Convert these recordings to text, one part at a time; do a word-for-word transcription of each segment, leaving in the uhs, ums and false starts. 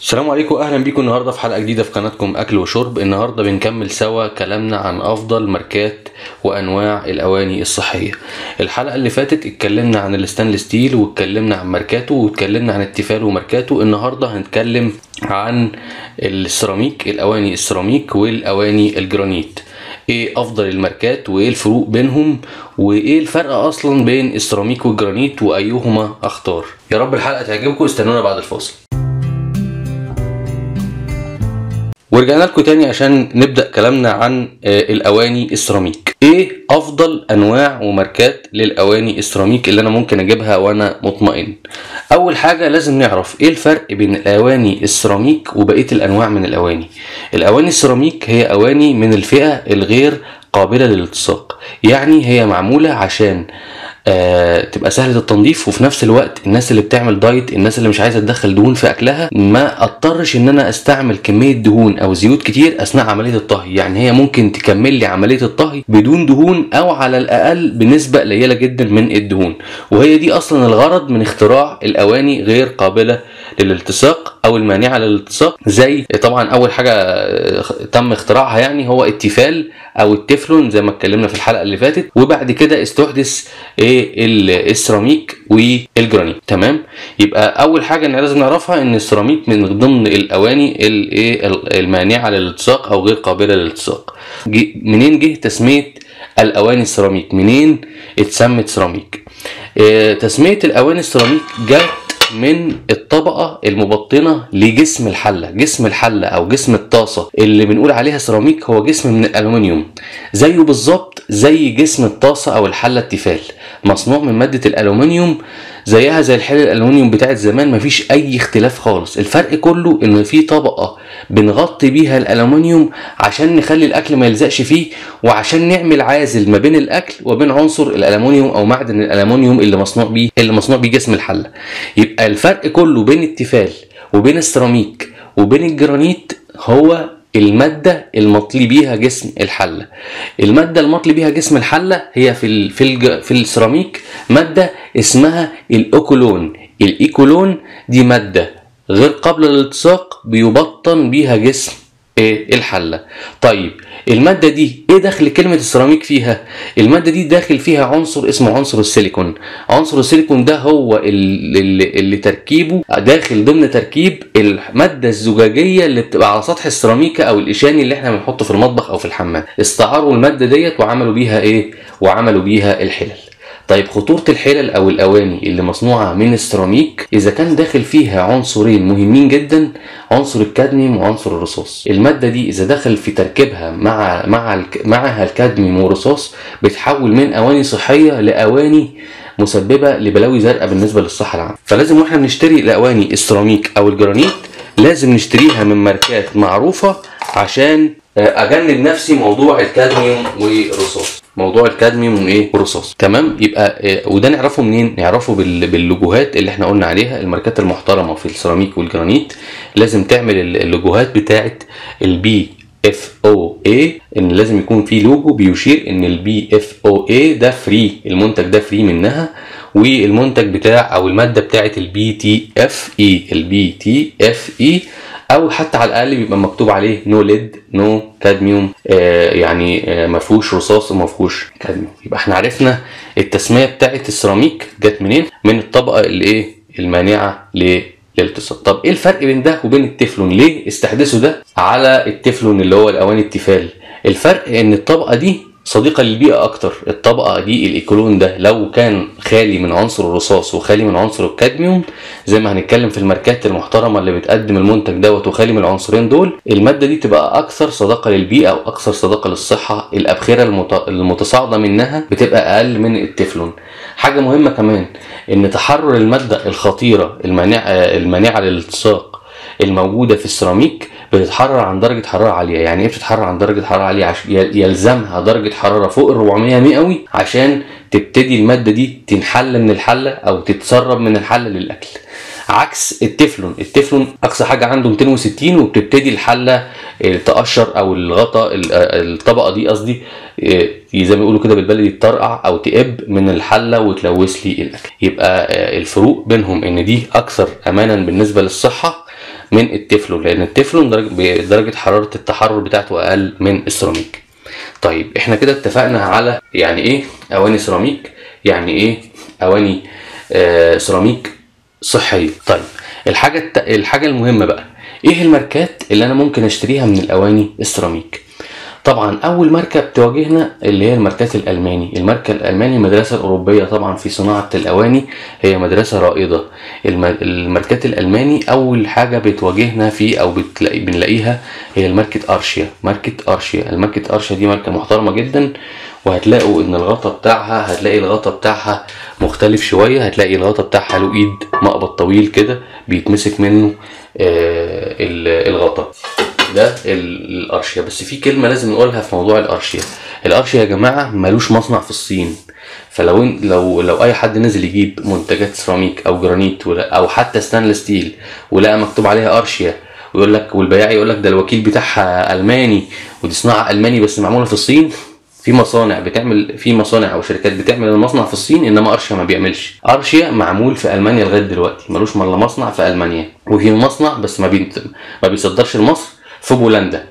السلام عليكم، اهلا بيكم النهارده في حلقه جديده في قناتكم اكل وشرب. النهارده بنكمل سوا كلامنا عن افضل ماركات وانواع الاواني الصحيه. الحلقه اللي فاتت اتكلمنا عن الستانلس ستيل واتكلمنا عن ماركاته واتكلمنا عن التيفال وماركاته. النهارده هنتكلم عن السيراميك، الاواني السيراميك والاواني الجرانيت. ايه افضل الماركات وايه الفروق بينهم وايه الفرق اصلا بين السيراميك والجرانيت وايهما اختار. يا رب الحلقه تعجبكم، استنونا بعد الفاصل. ورجعنا لكم تاني عشان نبدأ كلامنا عن الأواني السيراميك. ايه أفضل أنواع وماركات للأواني السيراميك اللي أنا ممكن أجيبها وأنا مطمئن؟ أول حاجة لازم نعرف ايه الفرق بين الأواني السيراميك وبقية الأنواع من الأواني. الأواني السيراميك هي أواني من الفئة الغير قابلة للالتصاق، يعني هي معمولة عشان آه تبقى سهلة التنظيف، وفي نفس الوقت الناس اللي بتعمل دايت، الناس اللي مش عايزة تدخل دهون في اكلها، ما اضطرش ان انا استعمل كمية دهون او زيوت كتير اثناء عملية الطهي. يعني هي ممكن تكمل لي عملية الطهي بدون دهون او على الاقل بنسبة قليلة جدا من الدهون. وهي دي اصلا الغرض من اختراع الاواني غير قابلة للالتصاق او المانعة للالتصاق. زي طبعا اول حاجة تم اختراعها يعني هو التيفال او التeflon زي ما اتكلمنا في الحلقة اللي فاتت، وبعد كده استحدث ايه السيراميك والجرانيت. تمام، يبقى اول حاجه ان لازم نعرفها ان السيراميك من ضمن الاواني الايه المانعه للالتصاق او غير قابله للالتصاق. منين جه تسميه الاواني السيراميك؟ منين اتسمت سيراميك؟ اه تسميه الاواني السيراميك جت من الطبقة المبطنة لجسم الحلة. جسم الحلة او جسم الطاسة اللي بنقول عليها سيراميك هو جسم من الالومنيوم، زيه بالظبط زي جسم الطاسة او الحلة التيفال، مصنوع من مادة الالومنيوم زيها زي الحلة الالومنيوم بتاعت زمان، مفيش اي اختلاف خالص. الفرق كله ان في طبقة بنغطي بيها الالومنيوم عشان نخلي الاكل ما يلزقش فيه، وعشان نعمل عازل ما بين الاكل وبين عنصر الالومنيوم او معدن الالومنيوم اللي مصنوع بيه اللي مصنوع بيه جسم الحلة. يبقى الفرق كله بين التيفال وبين السيراميك وبين الجرانيت هو المادة المطلي بيها جسم الحلة. المادة المطلي بيها جسم الحلة هي في ال في ال في السيراميك مادة اسمها الايكولون. الايكولون دي مادة غير قابلة للالتصاق بيبطن بيها جسم ايه الحلة. طيب المادة دي ايه داخل كلمة السيراميك فيها؟ المادة دي داخل فيها عنصر اسمه عنصر السيليكون. عنصر السيليكون ده هو اللي, اللي تركيبه داخل ضمن تركيب المادة الزجاجية اللي بتبقى على سطح السيراميكا او الاشاني اللي احنا بنحطه في المطبخ او في الحمام. استعاروا المادة ديت وعملوا بيها ايه؟ وعملوا بيها الحلل. طيب خطورة الحلل او الاواني اللي مصنوعة من السيراميك اذا كان داخل فيها عنصرين مهمين جدا، عنصر الكادميوم وعنصر الرصاص. المادة دي اذا دخل في تركيبها مع مع معها الكادميوم والرصاص بتحول من اواني صحية لاواني مسببة لبلاوي زرقاء بالنسبة للصحة العامة. فلازم واحنا بنشتري الاواني السيراميك او الجرانيت لازم نشتريها من ماركات معروفة عشان اجنب نفسي موضوع الكادميوم والرصاص. موضوع الكادميوم وايه والرصاص. تمام، يبقى وده نعرفه منين؟ نعرفه باللوجوهات اللي احنا قلنا عليها. الماركات المحترمه في السيراميك والجرانيت لازم تعمل اللوجوهات بتاعه البي اف او اي، ان لازم يكون في لوجو بيشير ان البي اف او اي ده فري، المنتج ده فري منها، والمنتج بتاع او الماده بتاعه البي تي اف اي البي تي اف اي او حتى على الاقل بيبقى مكتوب عليه نو ليد نو كادميوم، آه يعني آه ما فيهوش رصاص وما فيهوش كادميوم. يبقى احنا عرفنا التسميه بتاعه السيراميك جت منين؟ من الطبقه اللي ايه المانعه للالتصاق. طب ايه الفرق بين ده وبين التeflon؟ ليه استحدثوا ده على التeflon اللي هو الاواني التيفال؟ الفرق ان الطبقه دي صديقة للبيئة أكتر. الطبقة دي الإيكولون ده لو كان خالي من عنصر الرصاص وخالي من عنصر الكادميوم زي ما هنتكلم في الماركات المحترمة اللي بتقدم المنتج دوت وخالي من العنصرين دول، المادة دي تبقى أكثر صداقة للبيئة وأكثر صداقة للصحة. الأبخرة المتصاعدة منها بتبقى أقل من التeflon. حاجة مهمة كمان إن تحرر المادة الخطيرة المانعة المانعة للالتصاق الموجودة في السيراميك بتتحرر عن درجة حرارة عالية. يعني ايه بتتحرر عن درجة حرارة عالية؟ عشان يلزمها درجة حرارة فوق ال أربعمية مئوي عشان تبتدي المادة دي تنحل من الحلة او تتسرب من الحلة للأكل. عكس التeflon. التeflon اقصى حاجة عنده مئتين وستين وبتبتدي الحلة تقشر او الغطاء الطبقة دي قصدي زي ما يقولوا كده بالبلدي تطرقع او تقب من الحلة وتلوث لي الاكل. يبقى الفروق بينهم ان دي اكثر امانا بالنسبة للصحة من التeflon، لان التeflon درجه درجه حراره التحرر بتاعته اقل من السيراميك. طيب احنا كده اتفقنا على يعني ايه اواني سيراميك، يعني ايه اواني آه سيراميك صحيه. طيب الحاجه الت... الحاجه المهمه بقى، ايه الماركات اللي انا ممكن اشتريها من الاواني السيراميك؟ طبعا اول ماركه بتواجهنا اللي هي الماركات الالماني. الماركه الالماني المدرسه الاوروبيه طبعا في صناعه الاواني هي مدرسه رائده. الماركات الالماني اول حاجه بتواجهنا في او بتلاقي بنلاقيها هي الماركه ارشيا. ماركه ارشيا الماركه ارشيا دي ماركه محترمه جدا، وهتلاقوا ان الغطا بتاعها هتلاقي الغطا بتاعها مختلف شويه. هتلاقي الغطا بتاعها له ايد مقبض طويل كده بيتمسك منه آه الغطا ده الارشيا. بس في كلمه لازم نقولها في موضوع الارشيا. الارشيا يا جماعه ملوش مصنع في الصين، فلو لو لو اي حد نزل يجيب منتجات سيراميك او جرانيت او حتى ستانلس ستيل ولقى مكتوب عليها ارشيا ويقول لك والبياع يقول لك ده الوكيل بتاعها الماني ودي صناعه الماني بس معموله في الصين، في مصانع بتعمل في مصانع او شركات بتعمل المصنع في الصين، انما ارشيا ما بيعملش. ارشيا معمول في المانيا لغايه دلوقتي، ملوش الا مصنع في المانيا، وفي مصنع بس ما بي ما بيصدرش لمصر في بولندا.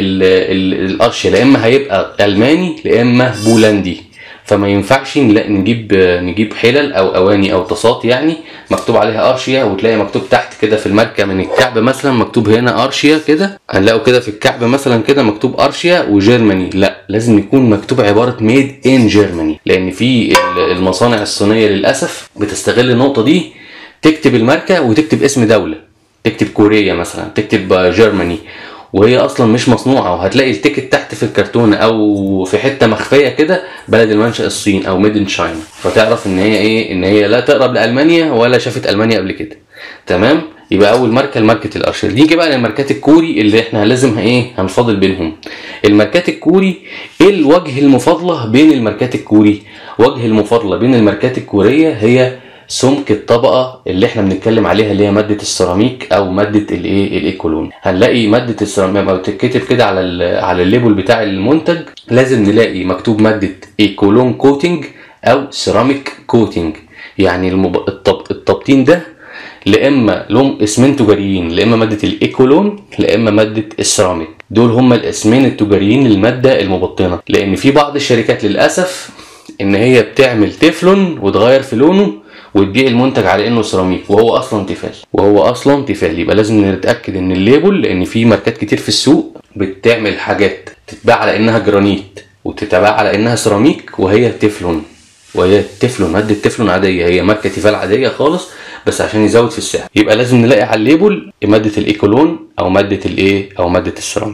فالارشيا لا اما هيبقى الماني لا اما بولندي، فما ينفعش نجيب نجيب حلل او اواني او طاسات يعني مكتوب عليها ارشيا وتلاقي مكتوب تحت كده في الماركه من الكعب مثلا مكتوب هنا ارشيا كده، هنلاقوا كده في الكعب مثلا كده مكتوب ارشيا وجيرماني. لا، لازم يكون مكتوب عباره ميد ان جيرماني، لان في المصانع الصينيه للاسف بتستغل النقطه دي، تكتب الماركه وتكتب اسم دوله، تكتب كوريا مثلا، تكتب جيرماني، وهي اصلا مش مصنوعه. وهتلاقي التيكت تحت في الكرتونه او في حته مخفيه كده بلد المنشأ الصين او ميد ان تشاينا، فتعرف ان هي ايه، ان هي لا تقرب لالمانيا ولا شافت المانيا قبل كده. تمام، يبقى اول ماركه الماركه الارشيا. نيجي بقى للماركات الكوري اللي احنا لازم ايه هنفاضل بينهم. الماركات الكوري ايه الوجه المفاضله بين الماركات الكوري؟ وجه المفاضله بين الماركات الكوريه هي سمك الطبقه اللي احنا بنتكلم عليها اللي هي ماده السيراميك او ماده الايه الايكولون. هنلاقي ماده السيراميك لما بتتكتب كده على على الليبل بتاع المنتج لازم نلاقي مكتوب ماده ايكولون كوتنج او سيراميك كوتنج. يعني المب... الطب... التبطين ده لا اما لهم اسمين تجاريين، لا اما ماده الايكولون لا اما ماده السيراميك. دول هما الاسمين التجاريين للماده المبطنه، لان في بعض الشركات للاسف ان هي بتعمل تeflon وتغير في لونه وتبيع المنتج على انه سيراميك وهو اصلا تيفال وهو اصلا تيفال. يبقى لازم نتاكد ان الليبل، لان في ماركات كتير في السوق بتعمل حاجات تتباع على انها جرانيت وتتباع على انها سيراميك وهي تيفلون، وهي تيفلون ماده تيفلون عاديه، هي ماركه تيفال عاديه خالص بس عشان يزود في السعر. يبقى لازم نلاقي على الليبل ماده الايكولون او ماده الايه او ماده السيراميك.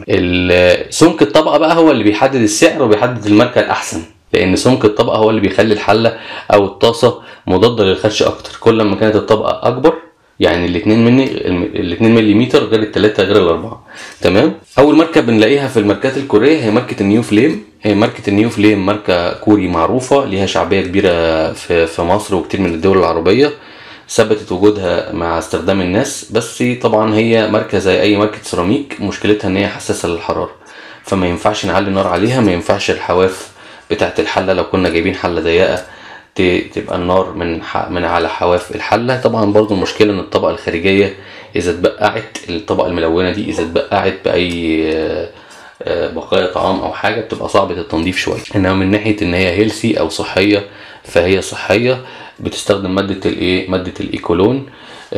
سمك الطبقه بقى هو اللي بيحدد السعر وبيحدد الماركه الاحسن، لان سمك الطبقه هو اللي بيخلي الحله او الطاسه مضاده للخدش اكتر. كل ما كانت الطبقه اكبر، يعني الاثنين مني الاثنين ملم غير الثلاثه غير الاربعه. تمام. اول ماركه بنلاقيها في الماركات الكوريه هي ماركه النيو فليم. هي ماركه النيو فليم ماركه كوري معروفه، ليها شعبيه كبيره في في مصر وكتير من الدول العربيه، ثبتت وجودها مع استخدام الناس. بس طبعا هي ماركه زي اي ماركه سيراميك، مشكلتها ان هي حساسه للحراره، فما ينفعش نعلي نار عليها، ما ينفعش الحواف بتاعت الحله لو كنا جايبين حله ضيقه تبقى النار من من على حواف الحله. طبعا برضو المشكله ان الطبقه الخارجيه اذا اتبقعت، الطبقه الملونه دي اذا اتبقعت باي بقايا طعام او حاجه بتبقى صعبه التنظيف شويه. انما من ناحيه ان هي هيلثي او صحيه فهي صحيه، بتستخدم ماده الايه ماده الايكولون.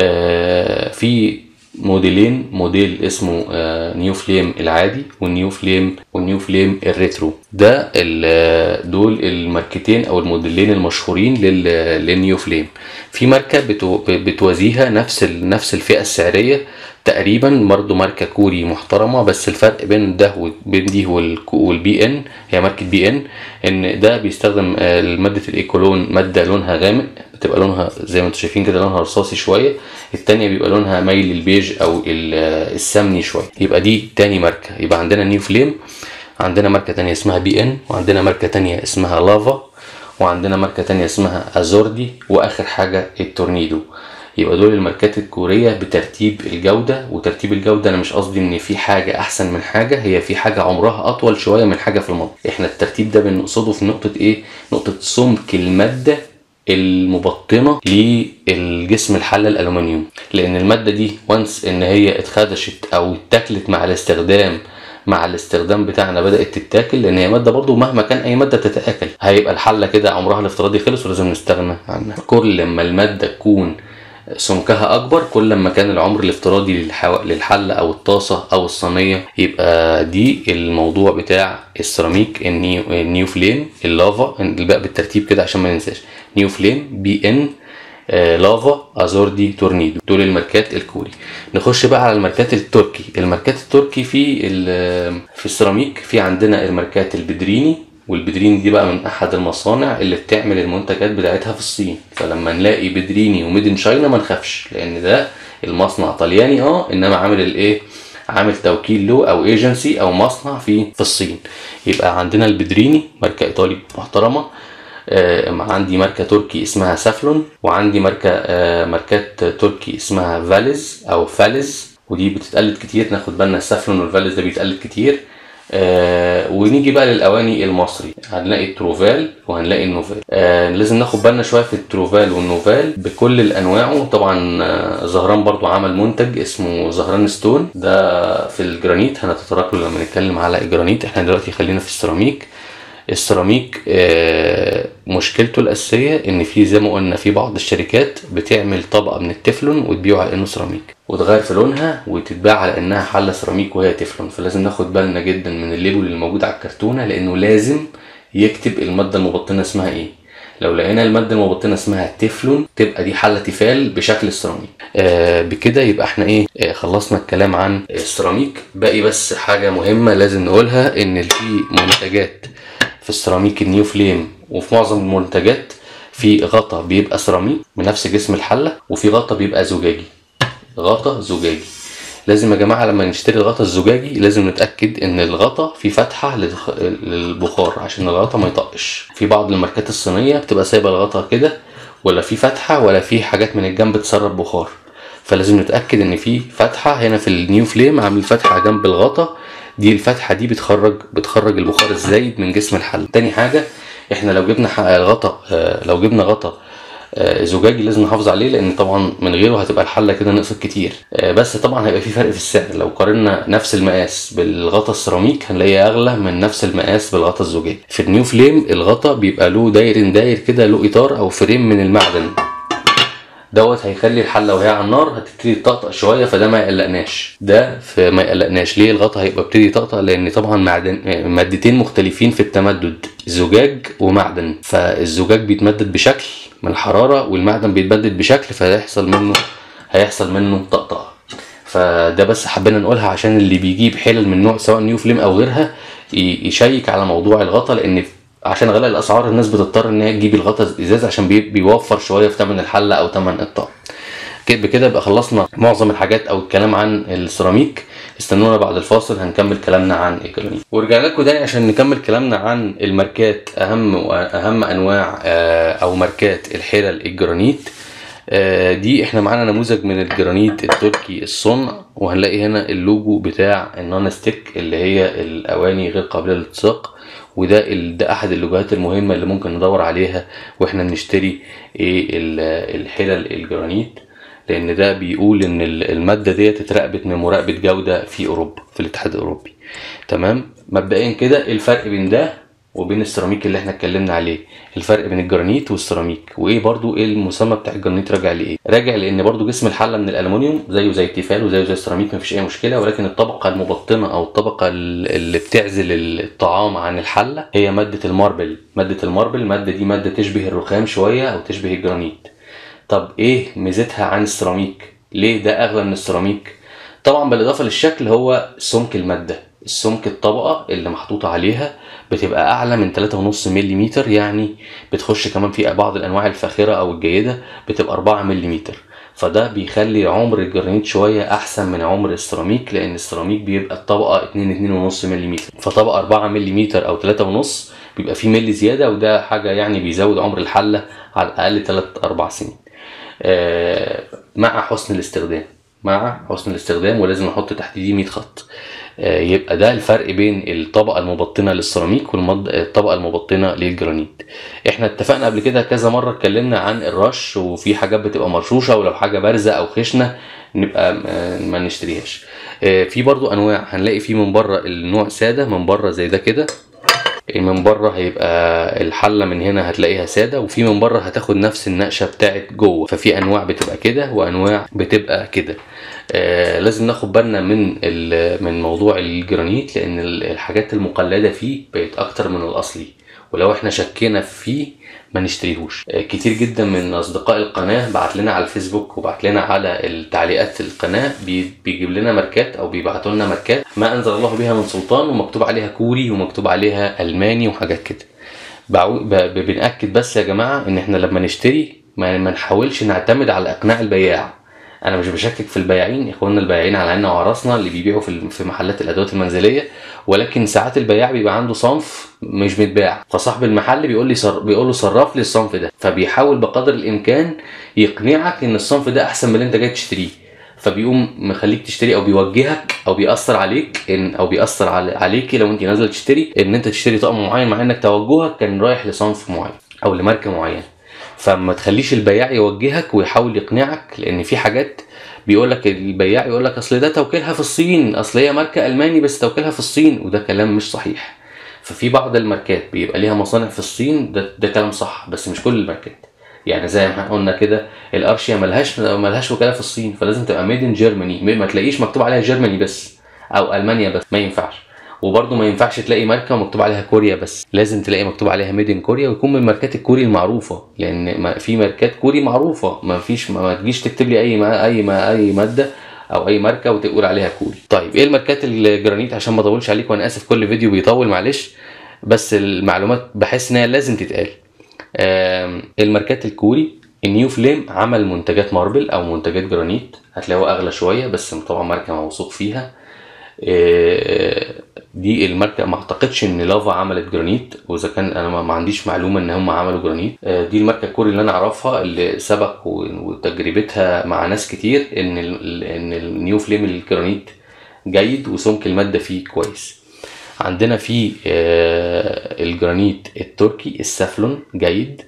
في موديلين، موديل اسمه نيو فليم العادي والنيو فليم والنيو فليم الريترو. ده دول الماركتين او الموديلين المشهورين للنيو فليم. في ماركه بتوازيها نفس نفس الفئه السعريه تقريبا، برضه ماركه كوري محترمه، بس الفرق بين ده وبين دي والبي ان، هي ماركه بي ان، ان ده بيستخدم ماده الايكولون ماده لونها غامق، بتبقى لونها زي ما انتم شايفين كده لونها رصاصي شويه، التانية بيبقى لونها مايل للبيج او السمني شويه. يبقى دي تاني ماركه. يبقى عندنا نيو فليم، عندنا ماركه تانية اسمها بي ان، وعندنا ماركه تانية اسمها لافا، وعندنا ماركه تانية اسمها ازوردي، واخر حاجه التورنيدو. يبقى دول الماركات الكوريه بترتيب الجوده. وترتيب الجوده انا مش قصدي ان في حاجه احسن من حاجه، هي في حاجه عمرها اطول شويه من حاجه في المطبخ. احنا الترتيب ده بنقصده في نقطه ايه؟ نقطه سمك الماده المبطنه للجسم الحله الالومنيوم، لان الماده دي وانس ان هي اتخدشت او اتاكلت مع الاستخدام مع الاستخدام بتاعنا بدات تتاكل، لان هي ماده برضو مهما كان اي ماده بتتاكل هيبقى الحله كده عمرها الافتراضي خلص ولازم نستغنى عنها. كل ما الماده تكون سمكها اكبر كل ما كان العمر الافتراضي للحو... للحله او الطاسه او الصينيه. يبقى دي الموضوع بتاع السيراميك. النيو النيو فليم، اللافا، الباقي بالترتيب كده عشان ما ننساش. نيو فليم، بي ان، آه، لافا، ازوردي، تورنيدو، دول الماركات الكوري. نخش بقى على الماركات التركي. الماركات التركي في في السيراميك في عندنا الماركات البدريني، والبدريني دي بقى من احد المصانع اللي بتعمل المنتجات بتاعتها في الصين. فلما نلاقي بدريني وميدن شاينا ما نخافش، لان ده المصنع طلياني اه انما عامل الايه، عامل توكيل له او ايجنسي او مصنع في في الصين. يبقى عندنا البدريني ماركه ايطالي محترمه. آه عندي ماركه تركي اسمها سافلون، وعندي ماركه آه ماركات تركي اسمها فاليز او فاليز، ودي بتتقلد كتير، ناخد بالنا السافلون والفاليز ده بيتقلد كتير. آه ونيجي بقى للاواني المصري، هنلاقي التروفال وهنلاقي النوفال. آه لازم ناخد بالنا شويه في التروفال والنوفال بكل الانواعه. طبعا آه زهران برضو عمل منتج اسمه زهران ستون، ده في الجرانيت هنتطرق له لما نتكلم على الجرانيت. احنا دلوقتي خلينا في السيراميك. السيراميك آه مشكلته الاساسيه ان في زي ما قلنا في بعض الشركات بتعمل طبقه من التeflon وتبيعه على انه سيراميك، وتغير في لونها وتتباع على انها حله سيراميك وهي تeflon. فلازم ناخد بالنا جدا من الليبل اللي موجود على الكرتونه، لانه لازم يكتب الماده المبطنه اسمها ايه. لو لقينا الماده المبطنه اسمها تeflon تبقى دي حله تيفال بشكل السيراميك. آه بكده يبقى احنا ايه آه خلصنا الكلام عن السيراميك. باقي بس حاجه مهمه لازم نقولها، ان في منتجات في السيراميك النيو فليم وفي معظم المنتجات في غطا بيبقى سيراميك بنفس جسم الحله، وفي غطا بيبقى زجاجي. غطا زجاجي لازم يا جماعه لما نشتري الغطا الزجاجي لازم نتاكد ان الغطا فيه فتحه للبخار عشان الغطا ما يطقش. في بعض الماركات الصينيه بتبقى سايبه الغطا كده ولا في فتحه ولا في حاجات من الجنب تسرب بخار، فلازم نتاكد ان في فتحه. هنا في النيو فليم عامل فتحه جنب الغطا، دي الفتحه دي بتخرج بتخرج البخار الزايد من جسم الحله. تاني حاجه، احنا لو جبنا غطا لو جبنا غطا زجاجي لازم نحافظ عليه، لان طبعا من غيره هتبقى الحله كده نقصت كتير. بس طبعا هيبقى في فرق في السعر. لو قارنا نفس المقاس بالغطا السيراميك هنلاقيه اغلى من نفس المقاس بالغطا الزجاجي. في النيو فليم الغطا بيبقى له داير داير كده، له اطار او فريم من المعدن دوت، هيخلي الحله وهي على النار هتبتدي تطقطق شويه، فده ما يقلقناش. ده في ما يقلقناش ليه الغطا هيبقى ابتدي يطقطق، لان طبعا معدن مادتين مختلفين في التمدد، زجاج ومعدن. فالزجاج بيتمدد بشكل من الحراره والمعدن بيتمدد بشكل، فهيحصل منه هيحصل منه طقطقه. فده بس حبينا نقولها عشان اللي بيجيب حلل من نوع سواء نيو فليم او غيرها يشيك على موضوع الغطا، لان عشان غلاء الاسعار الناس بتضطر ان هي تجيب الغطا ازاز عشان بيوفر شويه في ثمن الحله او ثمن الطقم. بكده يبقى خلصنا معظم الحاجات او الكلام عن السيراميك. استنونا بعد الفاصل هنكمل كلامنا عن الجرانيت. ورجعنا لكم تاني عشان نكمل كلامنا عن الماركات، اهم واهم انواع او ماركات الحلل الجرانيت. دي احنا معانا نموذج من الجرانيت التركي الصنع، وهنلاقي هنا اللوجو بتاع النون ستيك اللي هي الاواني غير قابله للالتصاق، وده ده احد اللوجوهات المهمه اللي ممكن ندور عليها واحنا بنشتري ايه الحلل الجرانيت، لان ده بيقول ان الماده ديت اتراقبت من مراقبه جوده في اوروبا في الاتحاد الاوروبي. تمام. مبدئيا كده الفرق بين ده وبين السيراميك اللي احنا اتكلمنا عليه، الفرق بين الجرانيت والسيراميك، وايه برضو ايه المسمى بتاع الجرانيت راجع لايه؟ راجع لان برضو جسم الحله من الالومنيوم زيه زي التيفال وزيه زي السيراميك، مفيش اي مشكله، ولكن الطبقه المبطنه او الطبقه اللي بتعزل الطعام عن الحله هي ماده الماربل. ماده الماربل الماده دي ماده تشبه الرخام شويه او تشبه الجرانيت. طب ايه ميزتها عن السيراميك؟ ليه ده اغلى من السيراميك؟ طبعا بالاضافه للشكل هو سمك الماده، السمك الطبقه اللي محطوطه عليها بتبقى اعلى من ثلاثة ونص ملم، يعني بتخش كمان في بعض الانواع الفاخره او الجيده بتبقى أربعة ملم. فده بيخلي عمر الجرانيت شويه احسن من عمر السيراميك، لان السيراميك بيبقى الطبقه اتنين اتنين ونص ملم، فطبقه أربعة ملم او ثلاثة ونص بيبقى فيه ملي زياده، وده حاجه يعني بيزود عمر الحله على الاقل ثلاثة أربعة سنين. آه مع حسن الاستخدام مع حسن الاستخدام ولازم نحط تحت دي مية خط. يبقى ده الفرق بين الطبقه المبطنه للسيراميك والطبقه المبطنه للجرانيت. احنا اتفقنا قبل كده كذا مره اتكلمنا عن الرش، وفي حاجات بتبقى مرشوشه ولو حاجه بارزه او خشنه نبقى ما نشتريهاش. في برضو انواع هنلاقي فيه من بره النوع ساده من بره زي ده كده، من بره هيبقى الحله من هنا هتلاقيها ساده، وفي من بره هتاخد نفس النقشه بتاعت جوه. ففي انواع بتبقى كده وانواع بتبقى كده. آه لازم ناخد بالنا من من موضوع الجرانيت، لان الحاجات المقلده فيه بقت اكتر من الاصلي، ولو احنا شكينا فيه ما نشتريهوش. آه كتير جدا من اصدقاء القناه بعت لنا على الفيسبوك وبعت لنا على التعليقات القناه بيجيب لنا ماركات او بيبعتوا لنا ماركات ما انزل الله بها من سلطان، ومكتوب عليها كوري ومكتوب عليها الماني وحاجات كده. بنأكد بس يا جماعه ان احنا لما نشتري ما نحاولش نعتمد على اقناع البياع. انا مش بشكك في البياعين، اخواننا البياعين على عيننا وعلى راسنا اللي بيبيعوا في في محلات الادوات المنزليه، ولكن ساعات البياع بيبقى عنده صنف مش متباع، فصاحب المحل بيقول لي صر... بيقول له صرف لي الصنف ده، فبيحاول بقدر الامكان يقنعك ان الصنف ده احسن من اللي انت جاي تشتريه، فبيقوم مخليك تشتري او بيوجهك او بيأثر عليك ان او بيأثر على عليكي لو انت نازله تشتري ان انت تشتري طقم معين، مع انك توجهك كان رايح لصنف معين او لماركه معينه. فما تخليش البياع يوجهك ويحاول يقنعك، لان في حاجات بيقول لك البياع يقول لك اصل ده توكيلها في الصين، اصل هي ماركه الماني بس توكيلها في الصين، وده كلام مش صحيح. ففي بعض الماركات بيبقى ليها مصانع في الصين، ده, ده كلام صح، بس مش كل الماركات. يعني زي ما قلنا كده الارشيا ملهاش ملهاش وكاله في الصين، فلازم تبقى ميد ان جيرماني، ما تلاقيش مكتوب عليها جيرماني بس او المانيا بس، ما ينفعش. وبرده ما ينفعش تلاقي ماركه ومكتوب عليها كوريا بس، لازم تلاقي مكتوب عليها ميد ان كوريا، ويكون من الماركات الكوري المعروفه، لان في ماركات كوري معروفه ما فيش ما تجيش تكتب لي اي ما اي ما اي ماده او اي ماركه وتقول عليها كوري. طيب ايه الماركات الجرانيت عشان ما اطولش عليكم، وانا اسف كل فيديو بيطول معلش، بس المعلومات بحس ان هي لازم تتقال. الماركات الكوري النيو فليم عمل منتجات ماربل او منتجات جرانيت، هتلاقوها اغلى شويه بس طبعا ماركه موثوق فيها. دي الماركه ما اعتقدش ان لافا عملت جرانيت، واذا كان انا ما عنديش معلومه ان هم عملوا جرانيت. دي الماركه الكوري اللي انا اعرفها اللي سبق وتجربتها مع ناس كتير ان ان النيو فليم الجرانيت جيد وسمك الماده فيه كويس. عندنا في الجرانيت التركي السافلون جيد،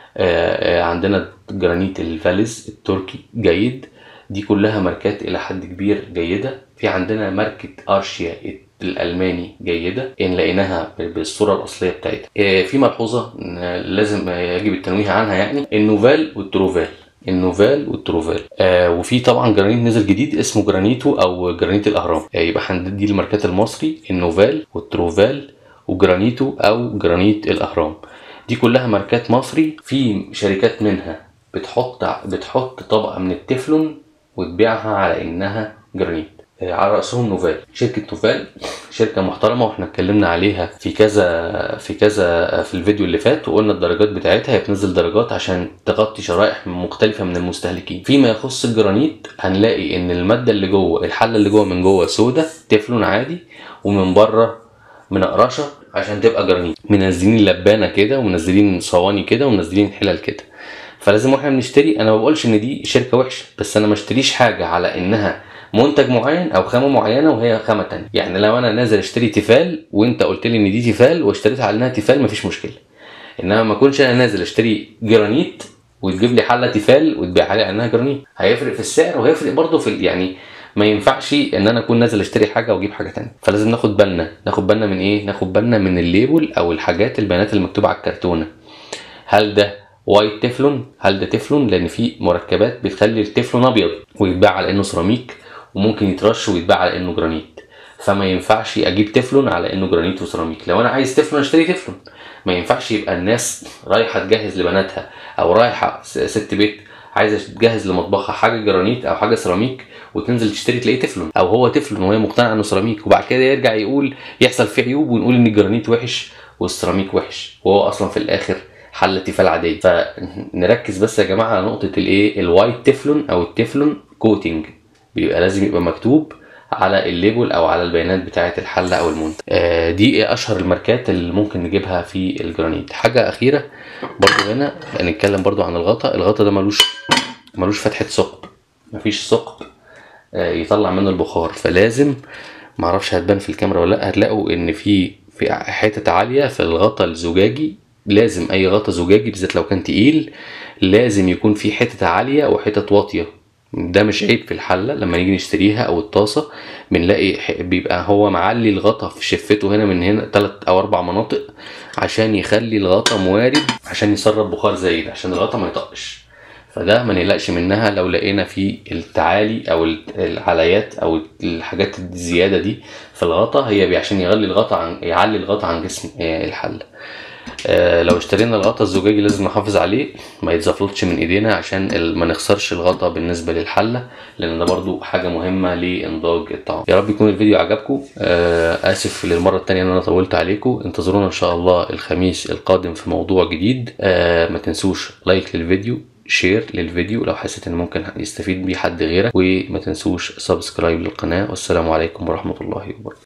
عندنا جرانيت الفاليز التركي جيد، دي كلها ماركات الى حد كبير جيده. في عندنا ماركه ارشيا الالماني جيده ان لقيناها بالصوره الاصليه بتاعتها. في ملحوظه لازم يجب التنويه عنها، يعني النوفال والتروفال، النوفال والتروفال. آه وفي طبعا جرانيت نزل جديد اسمه جرانيتو او جرانيت الاهرام. آه يبقى هندي الماركات المصري النوفال والتروفال وجرانيتو او جرانيت الاهرام، دي كلها ماركات مصري. في شركات منها بتحط بتحط طبقه من التeflon وتبيعها على انها جرانيت، على راسهم نوفال. شركه نوفال شركه محترمه واحنا اتكلمنا عليها في كذا في كذا في الفيديو اللي فات، وقلنا الدرجات بتاعتها هي بتنزل درجات عشان تغطي شرائح مختلفه من المستهلكين. فيما يخص الجرانيت هنلاقي ان الماده اللي جوه الحله اللي جوه من جوه سودا تeflon عادي، ومن بره منقرشه عشان تبقى جرانيت، منزلين لبانه كده ومنزلين صواني كده ومنزلين حلل كده. فلازم واحنا بنشتري، انا ما بقولش ان دي شركه وحشه، بس انا ما اشتريش حاجه على انها منتج معين او خامه معينه وهي خامه تانية. يعني لو انا نازل اشتري تيفال وانت قلت لي ان دي تيفال واشتريتها على انها تيفال مفيش مشكله، انما ما اكونش انا نازل اشتري جرانيت وتجيب لي حله تيفال وتبيعها لي على انها جرانيت. هيفرق في السعر وهيفرق برضه في يعني ما ينفعش ان انا اكون نازل اشتري حاجه واجيب حاجه تانية. فلازم ناخد بالنا ناخد بالنا من ايه؟ ناخد بالنا من الليبل او الحاجات البيانات المكتوبه على الكرتونه. هل ده وايت تeflon؟ هل ده تeflon؟ لان في مركبات بتخلي التeflon ابيض ويتباع على انه سيراميك، وممكن يترش ويتباع على انه جرانيت، فما ينفعش اجيب تeflon على انه جرانيت وسيراميك. لو انا عايز تeflon اشتري تeflon. ما ينفعش يبقى الناس رايحه تجهز لبناتها او رايحه ست بيت عايزه تجهز لمطبخها حاجه جرانيت او حاجه سيراميك وتنزل تشتري تلاقيه تeflon، او هو تeflon وهي مقتنعه انه سيراميك، وبعد كده يرجع يقول يحصل فيه عيوب ونقول ان الجرانيت وحش والسيراميك وحش، وهو اصلا في الاخر حله تيفال عاديه. فنركز بس يا جماعه على نقطه الايه الوايت تeflon او التeflon كوتنج، بيبقى لازم يبقى مكتوب على الليبل او على البيانات بتاعه الحله او المنتج. آه دي اشهر الماركات اللي ممكن نجيبها في الجرانيت. حاجه اخيره برضو هنا هنتكلم برضو عن الغطا. الغطا ده ملوش ملوش فتحه ثقب، مفيش ثقب آه يطلع منه البخار، فلازم معرفش هتبان في الكاميرا ولا لا، هتلاقوا ان في في حتة عالية في الغطا الزجاجي. لازم اي غطا زجاجي بالذات لو كان تقيل لازم يكون في حتة عالية وحتة واطية. ده مش عيب في الحلة، لما نيجي نشتريها او الطاسة بنلاقي بيبقى هو معلي الغطا في شفته هنا من هنا تلات او اربع مناطق عشان يخلي الغطا موارد، عشان يسرب بخار زايد، عشان الغطا ما يطقش. فده ما نقلقش منها لو لقينا في التعالي او العلايات او الحاجات الزياده دي في الغطا، هي عشان يغلي الغطا عن يعلي الغطا عن جسم الحله. آه لو اشترينا الغطا الزجاجي لازم نحافظ عليه ما يتزفلطش من ايدينا عشان ما نخسرش الغطا بالنسبه للحله، لان ده برضو حاجه مهمه لانضاج الطعام. يا رب يكون الفيديو عجبكم. آه اسف للمره الثانيه ان انا طولت عليكم. انتظرونا ان شاء الله الخميس القادم في موضوع جديد. آه ما تنسوش لايك للفيديو، شير للفيديو لو حسيت ان ممكن يستفيد بيه حد غيرك، وما تنسوش سبسكرايب للقناه. والسلام عليكم ورحمه الله وبركاته.